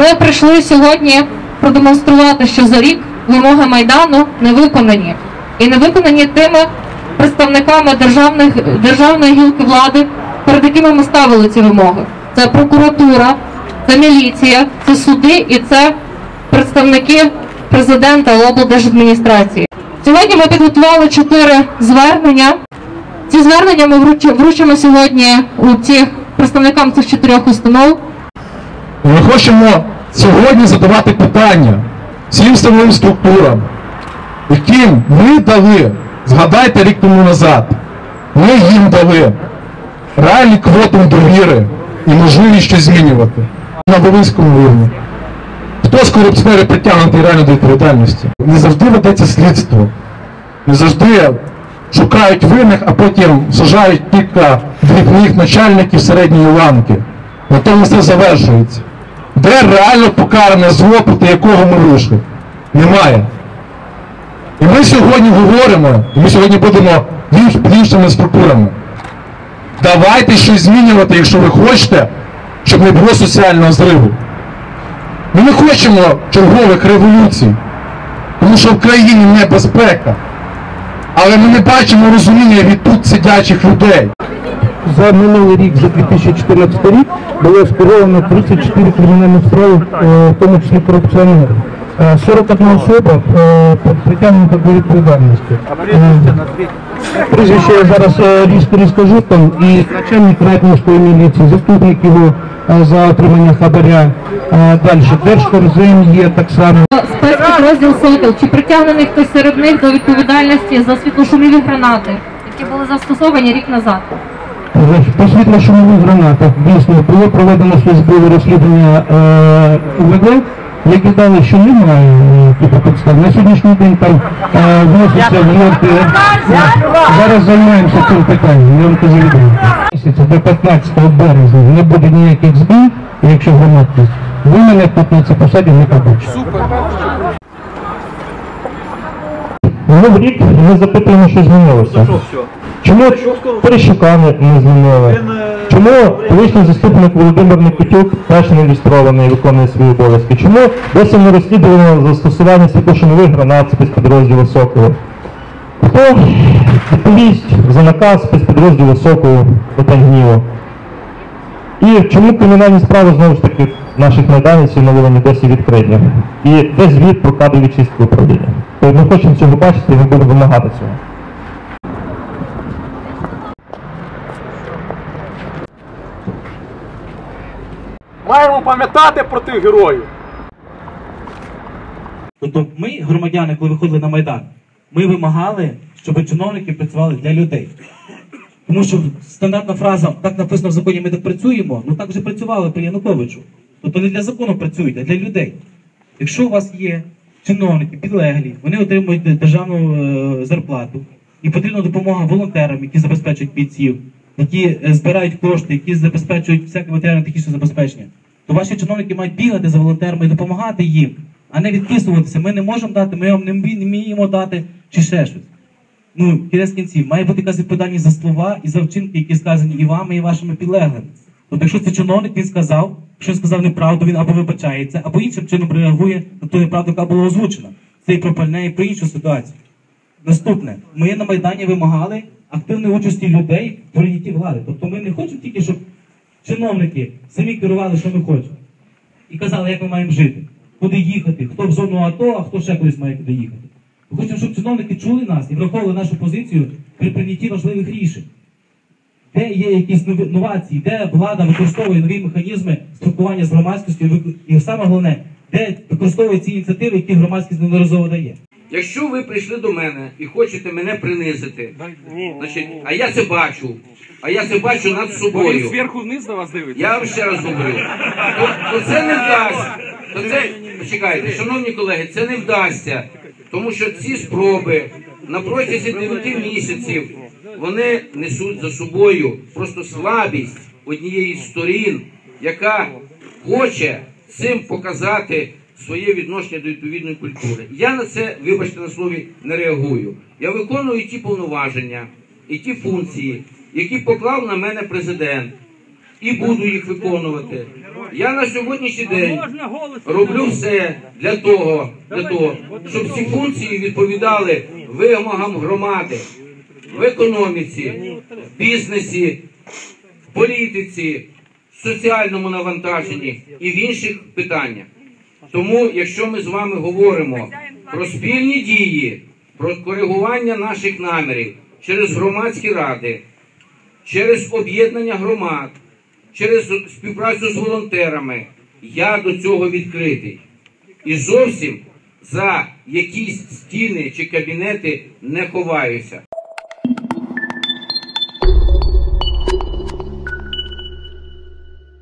Ми прийшли сьогодні продемонструвати, що за рік вимоги Майдану не виконані. І не виконані тими представниками державної гілки влади, перед якими ми ставили ці вимоги. Це прокуратура, це міліція, це суди і це представники президента облдержадміністрації. Сьогодні ми підготували 4 звернення. Ці звернення ми вручимо сьогодні представникам цих 4 установ. Ми хочемо сьогодні задавати питання всім силовим структурам, яким ми дали, згадайте, рік тому назад, ми їм дали реальний квотум довіри і можливість щось змінювати на Волинському рівні. Хто з корупціонерів притягнутий реально до відповідальності? Не завжди ведеться слідство, не завжди шукають винних, а потім сажають кілька дрібних начальників середньої ланки. На тому все завершується. Де реально покаране зло, проти якого ми вийшли? Немає. І ми сьогодні говоримо, і ми сьогодні будемо іншими структурами. Давайте щось змінювати, якщо ви хочете, щоб не було соціального зриву. Ми не хочемо чергових революцій, тому що в країні небезпека. Але ми не бачимо розуміння від тут сидячих людей. За минулий рік, за 2014 рік, було скеровано 34 кримінальних справ, в тому числі корупціонерів. 41 особа притягнута до відповідальності. Прізвище я зараз розкажу, там і начальник Ратнівської міліції, заступник його за отримання хабаря. Далі, Держкорзем є так само. Спецпідрозділ «Сокіл». Чи притягнений хтось серед них до відповідальності за світлошумові гранати, які були застосовані рік назад? По світлошумових гранатах, дійсно, було проведено службове розслідування УВД, які дали, що немає підстав. На сьогоднішній день там вноситься в ЄРТР. Зараз займаємося цим питанням, я вам кажу відомо. До 15 березня не буде ніяких змін, якщо громадськість, ви мене тут на цій посаді не побачите. В рік ми запитуємо, що змінилося. Чому Терещука не змінили? Чому колишній заступник Володимир Никитюк теж не ілюстрований і виконує свої обов'язки? Чому досі не розслідувано застосування світлошумових гранат спецпідрозділу «Соколу»? Хто відповість за наказ спецпідрозділу «Соколу» «Питань гніву»? І чому кримінальні справи, знову ж таки, наших майданівців на Волині досі відкриті? І де звіт про кадрові чистки управління? Ми хочемо цього бачити і ми будемо вимагати цього. Маємо пам'ятати про тих героїв. Тобто ми, громадяни, коли виходили на Майдан, ми вимагали, щоб чиновники працювали для людей. Тому що стандартна фраза, так написано в законі, ми так працюємо, ну так вже працювали при Януковичу. Тобто не для закону працюють, а для людей. Якщо у вас є чиновники, підлеглі, вони отримують державну зарплату, і потрібна допомога волонтерам, які забезпечують бійців, які збирають кошти, які забезпечують всяке матеріально-технічне забезпечення, то ваші чиновники мають бігати за волонтерами і допомагати їм, а не відписуватися. Ми не можемо дати, ми вам не вміємо дати, чи ще щось. Ну, кінець кінців, має бути якась відповідальність за слова і за вчинки, які сказані і вами, і вашими підлеглими. Тобто, якщо це чиновник, він сказав, якщо він сказав неправду, він або вибачається, або іншим чином реагує на ту неправду, яка була озвучена. Це і про пальне, і про іншу ситуацію. Наступне. Ми на Майдані вимагали активної участі людей в прийнятті влади. Тобто ми не хочемо тільки, щоб чиновники самі керували, що ми хочемо. І казали, як ми маємо жити, куди їхати, хто в зону АТО, а хто ще кудись має куди їхати. Ми хочемо, щоб чиновники чули нас і враховували нашу позицію при прийнятті важливих рішень. Де є якісь новації, де влада використовує нові механізми спілкування з громадськістю, і саме головне, де використовує ці ініціативи, які громадськість неодноразово дає. Якщо ви прийшли до мене і хочете мене принизити, значить, а я це бачу над собою. Зверху вниз на вас дивиться. Я вам ще раз говорю, то це не вдасться. Почекайте, шановні колеги, це не вдасться, тому що ці спроби на протязі 9 місяців, вони несуть за собою просто слабість однієї з сторін, яка хоче цим показати своє відношення до відповідної культури. Я на це, вибачте на слові, не реагую. Я виконую ті повноваження і ті функції, які поклав на мене президент. і буду їх виконувати. Я на сьогоднішній день роблю все для того, щоб ці функції відповідали вимогам громади в економіці, в бізнесі, в політиці, в соціальному навантаженні і в інших питаннях. Тому, якщо ми з вами говоримо про спільні дії, про коригування наших намірів через громадські ради, через об'єднання громад, через співпрацю з волонтерами, я до цього відкритий. І зовсім за якісь стіни чи кабінети не ховаюся.